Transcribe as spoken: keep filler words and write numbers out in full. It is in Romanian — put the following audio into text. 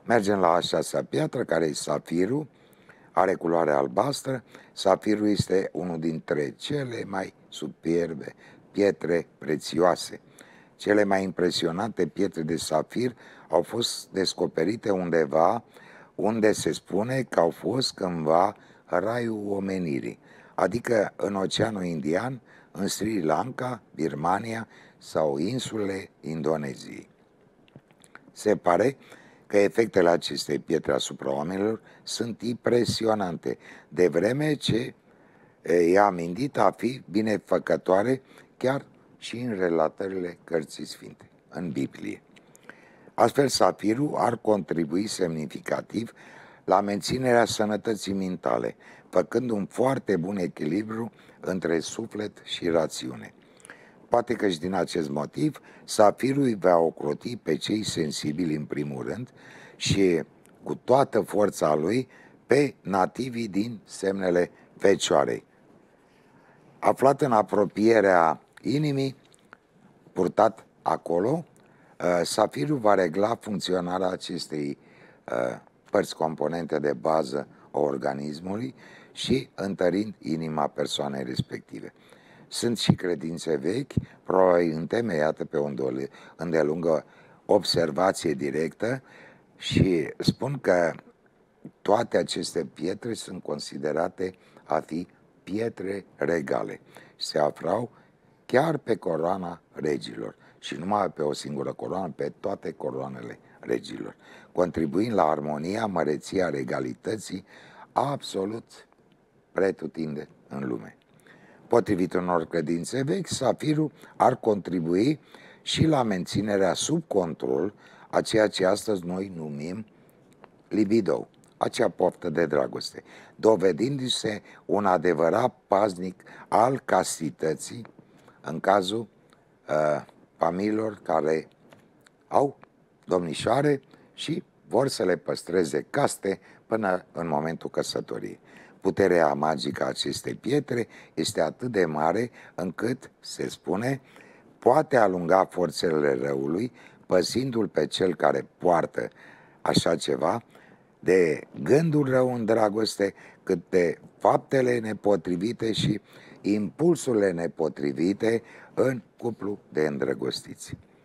Mergem la a șasea piatră, care e safirul, are culoare albastră. Safirul este unul dintre cele mai superbe pietre prețioase. Cele mai impresionante pietre de safir au fost descoperite undeva unde se spune că au fost cândva raiul omenirii, adică în Oceanul Indian, în Sri Lanka, Birmania sau insulele Indoneziei. Se pare că efectele acestei pietre asupra oamenilor sunt impresionante, de vreme ce e amintită a fi binefăcătoare chiar și în relatările Cărții Sfinte, în Biblie. Astfel, safirul ar contribui semnificativ la menținerea sănătății mentale, făcând un foarte bun echilibru între suflet și rațiune. Poate că și din acest motiv, safirul îi va ocroti pe cei sensibili în primul rând și cu toată forța lui pe nativii din semnele Fecioarei. Aflat în apropierea inimii, purtat acolo, safirul va regla funcționarea acestei părți componente de bază a organismului și întărind inima persoanei respective. Sunt și credințe vechi, probabil întemeiate pe o îndelungă observație directă, și spun că toate aceste pietre sunt considerate a fi pietre regale. Se aflau chiar pe coroana regilor și numai pe o singură coroană, pe toate coroanele regilor, contribuind la armonia, măreția, regalității absolut pretutinde în lume. Potrivit unor credințe vechi, safirul ar contribui și la menținerea sub control a ceea ce astăzi noi numim libido, acea poftă de dragoste, dovedindu-se un adevărat paznic al castității în cazul uh, familiilor care au domnișoare și vor să le păstreze caste până în momentul căsătoriei. Puterea magică a acestei pietre este atât de mare încât, se spune, poate alunga forțele răului, păzindu-l pe cel care poartă așa ceva de gândul rău în dragoste, cât de faptele nepotrivite și impulsurile nepotrivite în cuplu de îndrăgostiți.